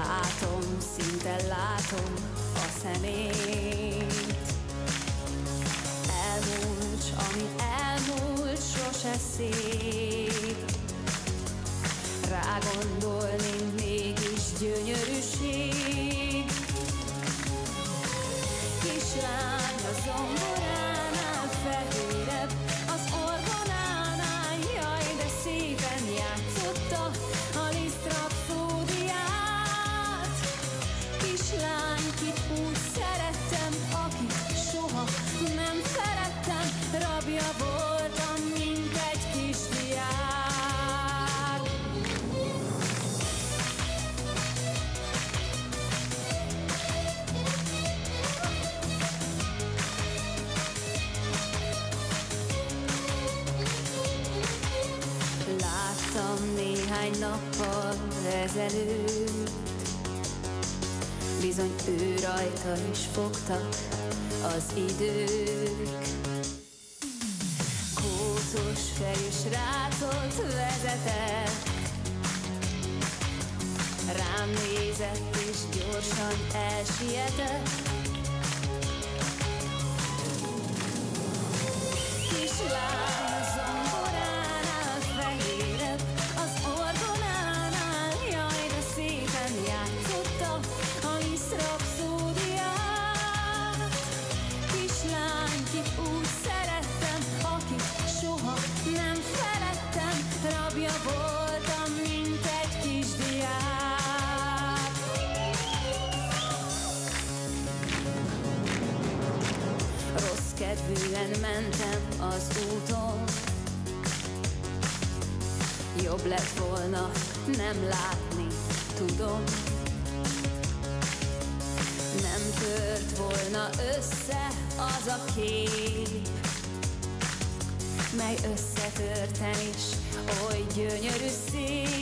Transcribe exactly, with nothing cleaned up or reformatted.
Látom, szinte látom a szemét. Elmúlt, ami elmúlt, sose szép. Rágondolni mégis gyönyörűség. Kislány a zongoránál fehérebb, az orgonánál, jaj, de szépen játszotta a Liszt rapszódiát. Kislány, kit úgy szerettem, akit soha nem szerettem, rabja voltam, mint egy kisdiák. Láttam néhány nappal ezelőtt, bizony ő rajta is fogtak az idők. Kócos fejűs rácot vezetett, rám nézett és gyorsan elsietett. Kislány a zongoránál fehérebb, az orgonánál, jaj, de szépen játszotta a Liszt rapszódiát. Kislány, kit úgy szerettem, akit soha nem feledtem, rabja voltam, mint egy kisdiák. Rossz kedvűen mentem az úton, jobb lett volna nem látni, tudom. Nem tört volna össze az a kép, mely összetörten is oly gyönyörű szép.